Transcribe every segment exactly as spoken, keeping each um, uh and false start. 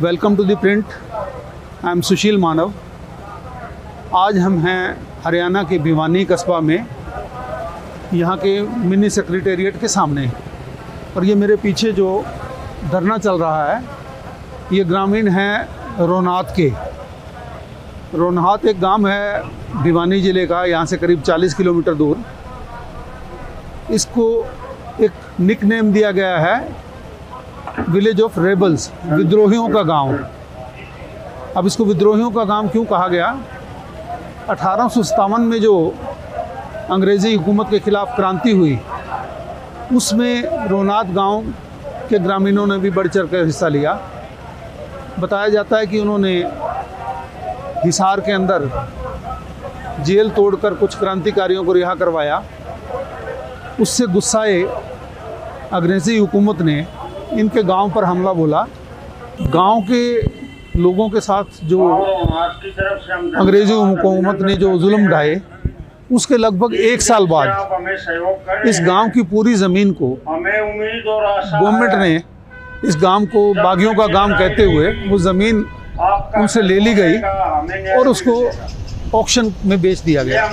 Welcome to the Print. I am Sushil Manav. आज हम हैं हरियाणा के भिवानी कस्बा में, यहाँ के मिनी सेक्रेटेरिएट के सामने। और ये मेरे पीछे जो धरना चल रहा है, ये ग्रामीण हैं रोनात के। रोनात एक गांव है भिवानी ज़िले का, यहाँ से करीब चालीस किलोमीटर दूर। इसको एक निक नेम दिया गया है विलेज ऑफ रेबल्स, विद्रोहियों का गांव। अब इसको विद्रोहियों का गांव क्यों कहा गया? अठारह सौ सत्तावन में जो अंग्रेज़ी हुकूमत के ख़िलाफ़ क्रांति हुई, उसमें रोनात गांव के ग्रामीणों ने भी बढ़ चढ़ कर हिस्सा लिया। बताया जाता है कि उन्होंने हिसार के अंदर जेल तोड़कर कुछ क्रांतिकारियों को रिहा करवाया। उससे गुस्साए अंग्रेज़ी हुकूमत ने इनके गांव पर हमला बोला। गांव के लोगों के साथ जो अंग्रेज़ी हुकूमत ने जो जुल्म ढाए, उसके लगभग एक साल बाद इस गांव की पूरी ज़मीन को गवर्नमेंट ने, इस गांव को बागियों का गांव कहते हुए, वो ज़मीन उनसे ले ली गई और उसको ऑक्शन में बेच दिया गया।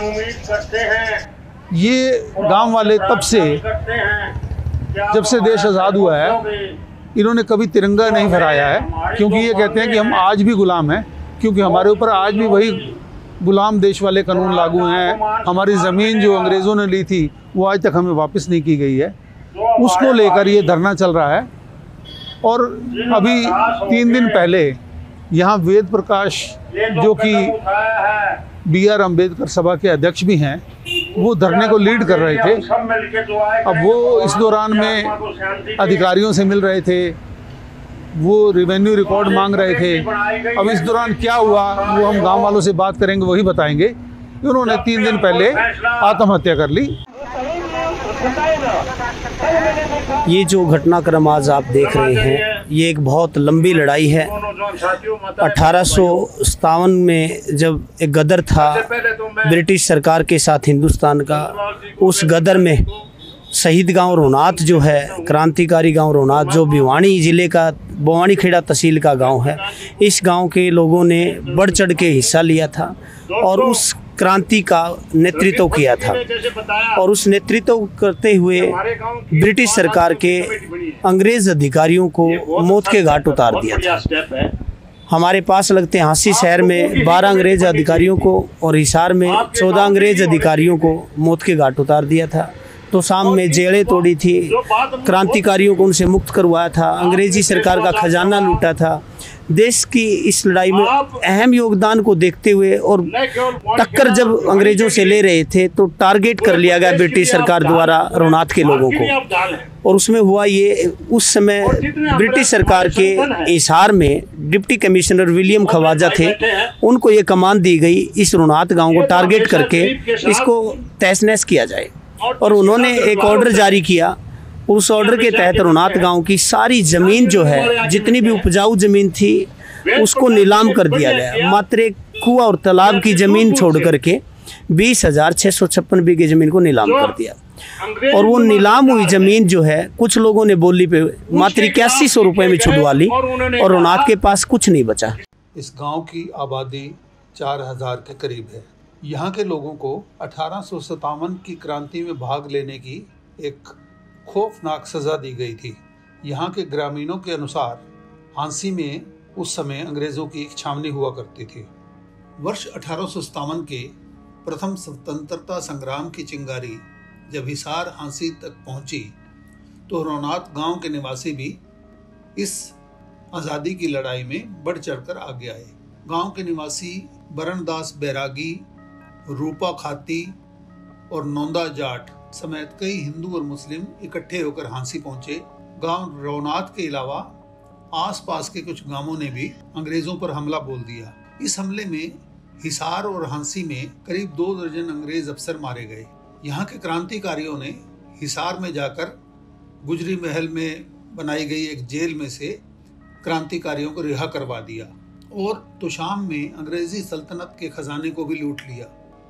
ये गांव वाले तब से, जब से देश आज़ाद हुआ है, इन्होंने कभी तिरंगा नहीं फहराया है, क्योंकि ये कहते हैं कि हम आज भी गुलाम हैं, क्योंकि हमारे ऊपर आज भी वही गुलाम देश वाले कानून लागू हैं। हमारी ज़मीन जो अंग्रेज़ों ने ली थी वो आज तक हमें वापस नहीं की गई है। उसको लेकर ये धरना चल रहा है। और अभी तीन दिन पहले यहाँ वेद प्रकाश, जो कि बी आर अम्बेडकर सभा के अध्यक्ष भी हैं, वो धरने को लीड कर रहे थे। अब वो इस दौरान में अधिकारियों से मिल रहे थे, वो रेवेन्यू रिकॉर्ड मांग रहे थे। अब इस दौरान क्या हुआ वो हम गांव वालों से बात करेंगे, वही बताएंगे। उन्होंने तीन दिन पहले आत्महत्या कर ली। ये जो घटनाक्रम आज आप देख रहे हैं, ये एक बहुत लंबी लड़ाई है। अठारह सौ सत्तावन में जब एक गदर था ब्रिटिश सरकार के साथ हिंदुस्तान का, उस गदर में शहीद गांव रोनात जो है, क्रांतिकारी गांव रोनात, जो भिवानी ज़िले का बवानी खेड़ा तहसील का गांव है, इस गांव के लोगों ने बढ़ चढ़ के हिस्सा लिया था और उस क्रांति का नेतृत्व किया था। और उस नेतृत्व करते हुए ब्रिटिश सरकार के अंग्रेज़ अधिकारियों को मौत के घाट उतार दिया था। हमारे पास लगते हांसी शहर में बारह अंग्रेज़ अधिकारियों को और हिसार में चौदह अंग्रेज़ अधिकारियों को मौत के घाट उतार दिया था। तो शाम में जेलें तोड़ी थी, क्रांतिकारियों को उनसे मुक्त करवाया था, अंग्रेज़ी सरकार का खजाना लूटा था। देश की इस लड़ाई में अहम योगदान को देखते हुए और टक्कर जब अंग्रेज़ों से ले रहे थे, तो टारगेट कर लिया गया ब्रिटिश सरकार द्वारा रोनात के लोगों को। और उसमें हुआ ये, उस समय ब्रिटिश सरकार के हिसार में डिप्टी कमिश्नर विलियम खवाजा थे, उनको ये कमान दी गई इस रोनात गाँव को टारगेट करके इसको तहस नहस किया जाए। और उन्होंने एक ऑर्डर जारी किया। उस ऑर्डर के तहत रोनात गांव की सारी ज़मीन जो है, जितनी भी उपजाऊ ज़मीन थी, उसको नीलाम कर दिया गया। मात्र एक कुआं और तालाब की ज़मीन छोड़ करके बीस हज़ार छः सौ छप्पन बीघे ज़मीन को नीलाम कर दिया। और वो नीलाम हुई ज़मीन जो है, कुछ लोगों ने बोली पे मात्र इक्यासी सौ रुपये में छुड़वा ली और रोनात के पास कुछ नहीं बचा। इस गाँव की आबादी चार हज़ार के करीब है। यहाँ के लोगों को अठारह सौ सत्तावन की क्रांति में भाग लेने की एक खौफनाक सज़ा दी गई थी। यहाँ के ग्रामीणों के अनुसार हांसी में उस समय अंग्रेज़ों की एक छावनी हुआ करती थी। वर्ष अठारह सौ सत्तावन के प्रथम स्वतंत्रता संग्राम की चिंगारी जब हिसार हांसी तक पहुँची, तो रोनात गांव के निवासी भी इस आज़ादी की लड़ाई में बढ़ चढ़कर आगे आए। गांव के निवासी बरणदास बैरागी, रूपा खाती और नौंदा जाट समेत कई हिंदू और मुस्लिम इकट्ठे होकर हांसी पहुंचे। गांव रोनात के अलावा आसपास के कुछ गांवों ने भी अंग्रेजों पर हमला बोल दिया। इस हमले में हिसार और हांसी में करीब दो दर्जन अंग्रेज अफसर मारे गए। यहाँ के क्रांतिकारियों ने हिसार में जाकर गुजरी महल में बनाई गई एक जेल में से क्रांतिकारियों को रिहा करवा दिया और तो शाम में अंग्रेजी सल्तनत के खजाने को भी लूट लिया।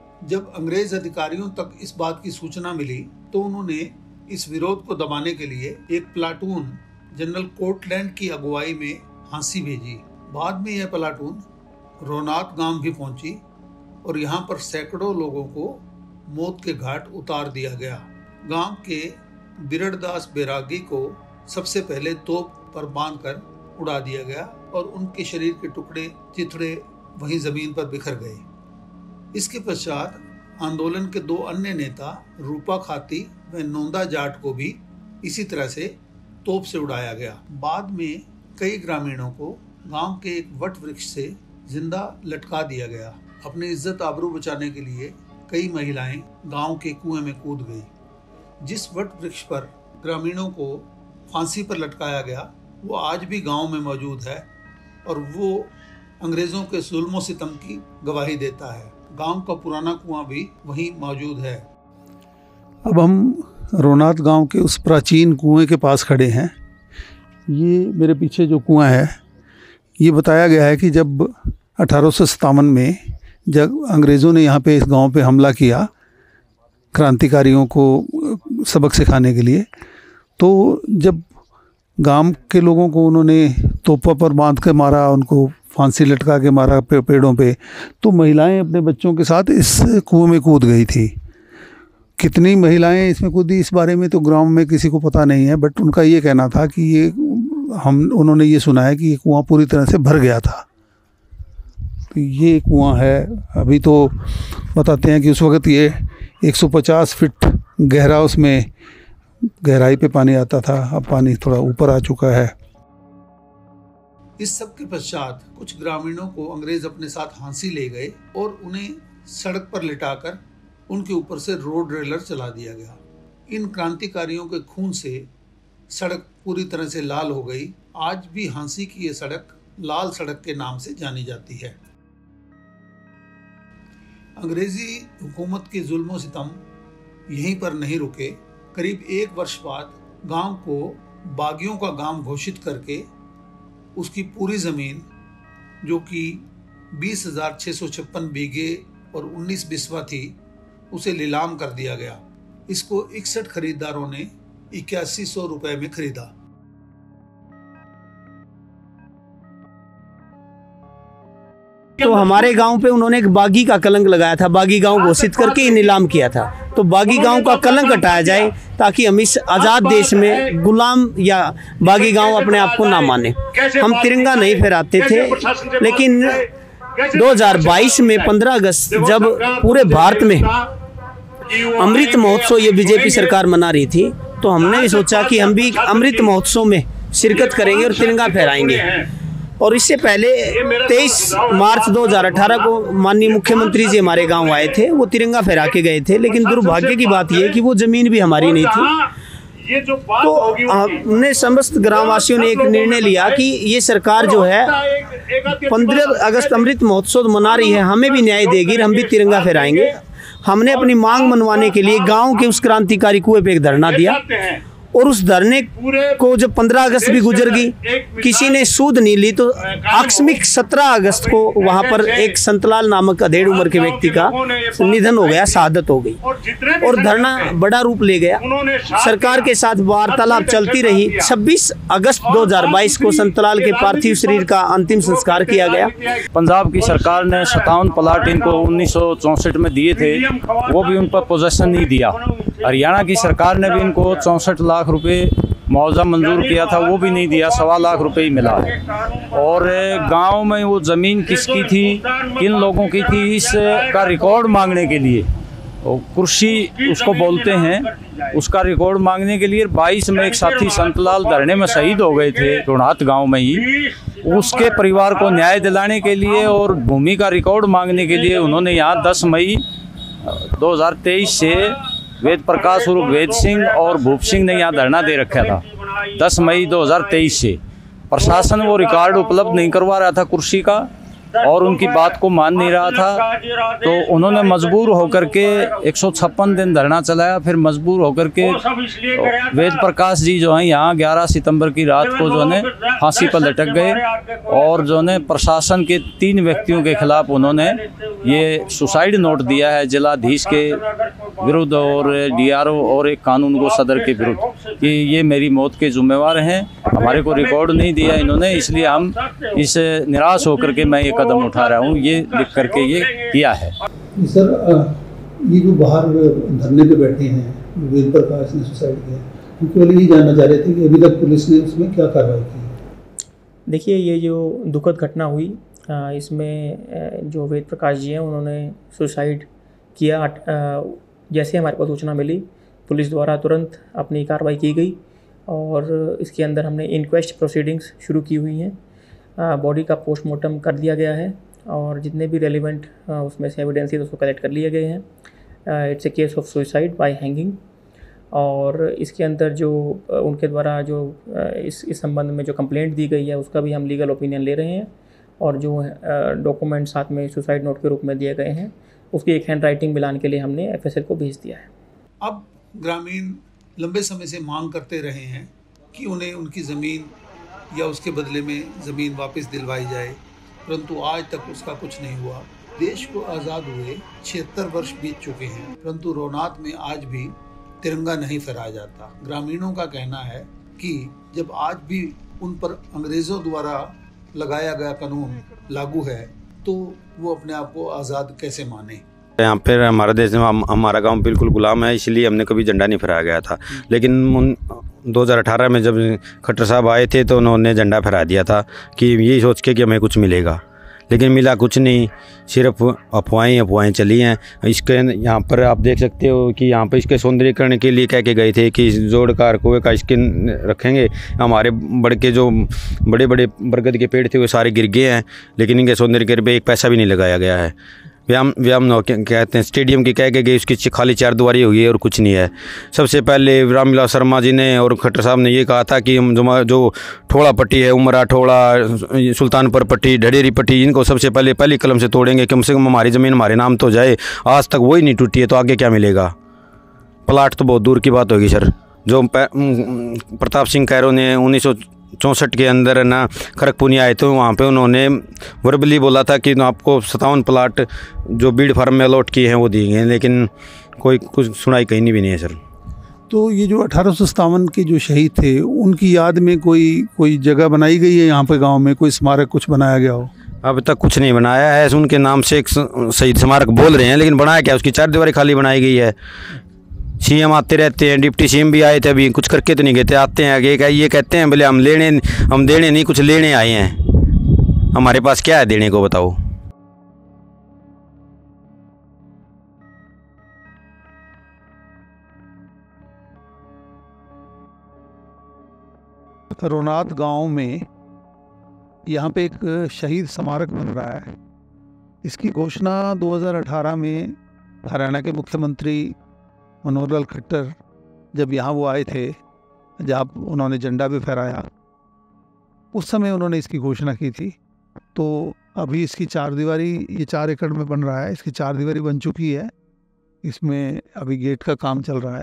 जब अंग्रेज अधिकारियों तक इस बात की सूचना मिली, तो उन्होंने इस विरोध को दबाने के लिए एक प्लाटून जनरल कोटलैंड की अगुवाई में हांसी भेजी। बाद में यह प्लाटून रोनात गांव भी पहुंची और यहां पर सैकड़ों लोगों को मौत के घाट उतार दिया गया। गांव के बिरड़दास बैरागी को सबसे पहले तोप पर बांधकर उड़ा दिया गया और उनके शरीर के टुकड़े चिथड़े वहीं जमीन पर बिखर गए। इसके पश्चात आंदोलन के दो अन्य नेता रूपा खाती व नोंदा जाट को भी इसी तरह से तोप से उड़ाया गया। बाद में कई ग्रामीणों को गांव के एक वट वृक्ष से जिंदा लटका दिया गया। अपनी इज्जत आबरू बचाने के लिए कई महिलाएं गांव के कुएं में कूद गई। जिस वट वृक्ष पर ग्रामीणों को फांसी पर लटकाया गया वो आज भी गांव में मौजूद है और वो अंग्रेजों के जुल्म सितम की गवाही देता है। गांव का पुराना कुआं भी वहीं मौजूद है। अब हम रोनात गांव के उस प्राचीन कुएं के पास खड़े हैं। ये मेरे पीछे जो कुआं है, ये बताया गया है कि जब अठारह सौ सत्तावन में जब अंग्रेज़ों ने यहाँ पे इस गांव पे हमला किया क्रांतिकारियों को सबक सिखाने के लिए, तो जब गांव के लोगों को उन्होंने तोपा पर बांध के मारा, उनको फांसी लटका के मारा पे, पेड़ों पे, तो महिलाएं अपने बच्चों के साथ इस कुएं में कूद गई थी। कितनी महिलाएं इसमें कूदी इस बारे में तो गांव में किसी को पता नहीं है, बट उनका ये कहना था कि ये हम उन्होंने ये सुना है कि ये कुआं पूरी तरह से भर गया था। तो ये कुआं है। अभी तो बताते हैं कि उस वक़्त ये एक सौ पचास फीट गहरा उसमें गहराई पे पानी आता था। अब पानी थोड़ा ऊपर आ चुका है। इस सब के पश्चात कुछ ग्रामीणों को अंग्रेज अपने साथ फांसी ले गए और उन्हें सड़क पर लिटाकर उनके ऊपर से रोड रेलर चला दिया गया। इन क्रांतिकारियों के खून से सड़क पूरी तरह से लाल हो गई। आज भी हांसी की ये सड़क लाल सड़क के नाम से जानी जाती है। अंग्रेजी हुकूमत के जुल्म सितम यहीं पर नहीं रुके। करीब एक वर्ष बाद गांव को बागियों का गांव घोषित करके उसकी पूरी ज़मीन, जो कि बीस हजार छः सौ छप्पन बीघे और उन्नीस बिस्वा थी, उसे नीलाम कर दिया गया। इसको इकसठ खरीदारों ने इक्यासी सौ रुपए में खरीदा। तो हमारे गांव पे उन्होंने एक बागी का कलंक लगाया था, बागी गांव घोषित करके ही नीलाम किया था। तो बागी गांव का कलंक हटाया जाए ताकि हम इस आज़ाद देश में गुलाम या बागी गांव अपने आप को ना माने। हम तिरंगा नहीं फहराते थे, लेकिन दो हज़ार बाईस में पंद्रह अगस्त जब पूरे भारत में अमृत महोत्सव ये बीजेपी सरकार मना रही थी, तो हमने भी सोचा कि हम भी अमृत महोत्सव में शिरकत करेंगे और तिरंगा फहराएंगे। और इससे पहले तेईस मार्च दो हज़ार अठारह को माननीय मुख्यमंत्री जी हमारे गांव आए थे, वो तिरंगा फहरा के गए थे। लेकिन दुर्भाग्य की बात यह है कि वो ज़मीन भी हमारी नहीं थी। तो हमने समस्त ग्रामवासियों ने एक निर्णय लिया कि ये सरकार जो है पंद्रह अगस्त अमृत महोत्सव मना रही है, हमें भी न्याय देगी, हम भी तिरंगा फहराएंगे। हमने अपनी मांग मनवाने के लिए गांव के उस क्रांतिकारी कुएं पे एक धरना दिया और उस धरने को जब पंद्रह अगस्त भी गुजर गई, किसी ने सूद नहीं ली, तो आकस्मिक सत्रह अगस्त को वहां पर एक संतलाल नामक अधेड़ उम्र के व्यक्ति का निधन हो गया, शहादत हो गई और धरना बड़ा रूप ले गया। सरकार के साथ वार्तालाप चलती रही। छब्बीस अगस्त दो हज़ार बाईस को संतलाल के पार्थिव शरीर का अंतिम संस्कार किया गया। पंजाब की सरकार ने सत्तावन प्लाट इनको उन्नीस सौ चौंसठ में दिए थे, वो भी उन पर पोजेशन नहीं दिया। हरियाणा की सरकार ने भी इनको चौंसठ लाख रुपए मुआवजा मंजूर किया था, वो भी नहीं दिया, सवा लाख रुपए ही मिला है। और गांव में वो ज़मीन किसकी थी, किन लोगों की थी, इसका रिकॉर्ड मांगने के लिए, कुर्सी उसको बोलते हैं, उसका रिकॉर्ड मांगने के लिए बाईस में एक साथी संतलाल धरने में शहीद हो गए थे रोनात गांव में ही। उसके परिवार को न्याय दिलाने के लिए और भूमि का रिकॉर्ड मांगने के लिए उन्होंने यहाँ दस मई दो हज़ार तेईस से वेद प्रकाश उर्फ वेद सिंह और भूप सिंह ने यहाँ धरना दे रखा था। दस मई दो हज़ार तेईस से प्रशासन वो रिकॉर्ड उपलब्ध नहीं करवा रहा था कुर्सी का, और उनकी बात को मान नहीं रहा था, तो उन्होंने मजबूर होकर के एक सौ छप्पन दिन धरना चलाया। फिर मजबूर होकर के वेद प्रकाश जी जो हैं यहाँ ग्यारह सितंबर की रात को जो है फांसी पर लटक गए, और जो है प्रशासन के तीन व्यक्तियों के खिलाफ उन्होंने ये सुसाइड नोट दिया है जिलाधीश के विरुद्ध और डीआरओ और एक कानून को सदर के विरुद्ध कि ये मेरी मौत के जिम्मेवार हैं। हमारे को रिकॉर्ड नहीं दिया इन्होंने, इसलिए हम इस निराश होकर के मैं ये कदम उठा रहा हूँ, ये लिख करके ये किया है। सर, ये जो बाहर धरने पे बैठे हैं वेद प्रकाश ने सुसाइड किया, हम केवल यही जानना चाह रहे थे कि अभी तक पुलिस ने उसमें क्या कार्रवाई की? देखिए, ये जो दुखद घटना हुई, इसमें जो वेद प्रकाश जी हैं उन्होंने सुसाइड किया। जैसे हमारे को सूचना मिली, पुलिस द्वारा तुरंत अपनी कार्रवाई की गई और इसके अंदर हमने इंक्वेस्ट प्रोसीडिंग्स शुरू की हुई हैं। बॉडी का पोस्टमार्टम कर दिया गया है और जितने भी रेलिवेंट उसमें से एविडेंसेस उसको कलेक्ट कर लिए गए हैं। It's a case of suicide by hanging, और इसके अंदर जो उनके द्वारा जो इस इस संबंध में जो कंप्लेंट दी गई है उसका भी हम लीगल ओपिनियन ले रहे हैं, और जो डॉक्यूमेंट साथ में सुसाइड नोट के रूप में दिए गए हैं उसकी एक हैंड राइटिंग मिलान के लिए हमने एफएसएल को भेज दिया है। अब ग्रामीण लंबे समय से मांग करते रहे हैं कि उन्हें उनकी ज़मीन या उसके बदले में ज़मीन वापस दिलवाई जाए, परंतु आज तक उसका कुछ नहीं हुआ। देश को आज़ाद हुए छिहत्तर वर्ष बीत चुके हैं, परंतु रोनात में आज भी तिरंगा नहीं फहराया जाता। ग्रामीणों का कहना है कि जब आज भी उन पर अंग्रेज़ों द्वारा लगाया गया कानून लागू है तो वो अपने आप को आज़ाद कैसे माने। यहाँ पर हमारा देश में हम, हमारा गांव बिल्कुल गुलाम है, इसलिए हमने कभी झंडा नहीं फहराया गया था। लेकिन दो हज़ार अठारह में जब खट्टर साहब आए थे तो उन्होंने झंडा फहरा दिया था कि यही सोच के कि हमें कुछ मिलेगा, लेकिन मिला कुछ नहीं, सिर्फ अफवाहें अफवाहें चली हैं। इसके यहाँ पर आप देख सकते हो कि यहाँ पर इसके सौंदर्यीकरण के लिए कह के गए थे कि जोड़कार कुएं का इसके रखेंगे। हमारे बड़ के जो बड़े बड़े बरगद के पेड़ थे वो सारे गिर गए हैं, लेकिन इनके सौंदर्यीकरण पे एक पैसा भी नहीं लगाया गया है। व्यायाम व्यायाम कहते हैं स्टेडियम की कह के गई, उसकी खाली चार दीवारी हुई है और कुछ नहीं है। सबसे पहले रामविलास शर्मा जी ने और खट्टर साहब ने ये कहा था कि हम जो जो ठोड़ा पट्टी है, उमरा ठोड़ा, सुल्तानपुर पट्टी, ढडेरी पट्टी, इनको सबसे पहले पहली कलम से तोड़ेंगे, कम से कम हमारी ज़मीन हमारे नाम तो जाए। आज तक वही नहीं टूटी है तो आगे क्या मिलेगा? प्लाट तो बहुत दूर की बात होगी सर। जो प्रताप सिंह कैरो ने उन्नीस सौ चौंसठ के अंदर ना खड़गपुर आए थे, वहाँ पे उन्होंने वर्बली बोला था कि आपको सत्तावन प्लाट जो बीड़ फार्म में अलॉट किए हैं वो दिए गए, लेकिन कोई कुछ सुनाई कहीं भी नहीं है सर। तो ये जो अठारह सौ सत्तावन के जो शहीद थे उनकी याद में कोई कोई जगह बनाई गई है यहाँ पे गांव में, कोई स्मारक कुछ बनाया गया हो? अब तक कुछ नहीं बनाया है। उनके नाम से एक शहीद स्मारक बोल रहे हैं, लेकिन बनाया क्या? उसकी चार दीवारी खाली बनाई गई है। सीएम आते रहते हैं, डिप्टी सीएम भी आए थे, अभी कुछ करके तो नहीं गए थे। आते हैं आगे ये कहते हैं बोले हम लेने हम देने नहीं, कुछ लेने आए हैं। हमारे पास क्या है देने को बताओ? रोनात गांव में यहाँ पे एक शहीद स्मारक बन रहा है। इसकी घोषणा दो हज़ार अठारह में हरियाणा के मुख्यमंत्री मनोहर लाल खट्टर जब यहाँ वो आए थे, जब उन्होंने झंडा भी फहराया, उस समय उन्होंने इसकी घोषणा की थी। तो अभी इसकी चार दीवारी, ये चार एकड़ में बन रहा है, इसकी चार दीवारी बन चुकी है। इसमें अभी गेट का काम चल रहा है।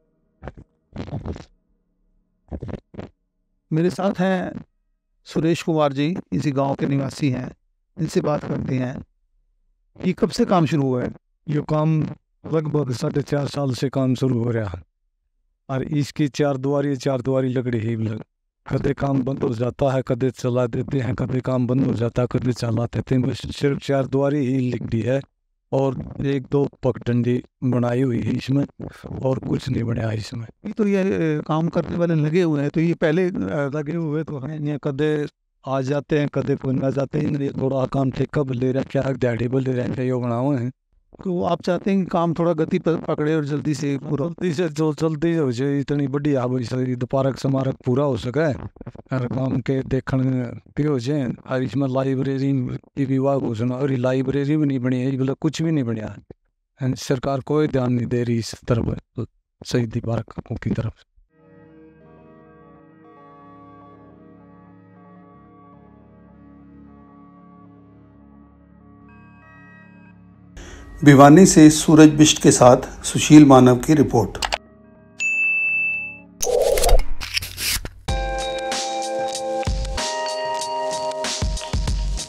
मेरे साथ हैं सुरेश कुमार जी, इसी गांव के निवासी हैं, इनसे बात करते हैं। ये कब से काम शुरू हुआ है? ये काम लगभग साढ़े चार साल से काम शुरू हो रहा है, और इसकी चार दुआरी चार दुआरी लकड़ी ही लग कदे काम बंद हो जाता है, कदे चला देते हैं, कदे काम बंद हो जाता है, कदे चला देते हैं। बस सिर्फ चार दुआरी ही लकड़ी है और एक दो पगडंडी बनाई हुई है इसमें, और कुछ नहीं बनाया इसमें। तो ये काम करने वाले लगे हुए हैं, तो ये पहले लगे हुए तो हैं, ये कदे आ जाते हैं, कदे कोई ना जाते हैं। थोड़ा काम ठेका पर ले रहे हैं, क्या दिहाड़ी पर ले रहे हैं, ये बना हुए हैं। तो आप चाहते हैं कि काम थोड़ा गति पर पकड़े और जल्दी से पूरा जल्दी से जो जल्दी हो जाए, इतनी बड़ी आ पार्क स्मारक पूरा हो सके और काम के देखने भी हो जाए। और इसमें लाइब्रेरी की विभाग घोषणा, और लाइब्रेरी भी नहीं बनी है, मतलब कुछ भी नहीं बना है। सरकार कोई ध्यान नहीं दे रही इस तरफ, शहीदी पार्क की तरफ। भिवानी से सूरज बिष्ट के साथ सुशील मानव की रिपोर्ट।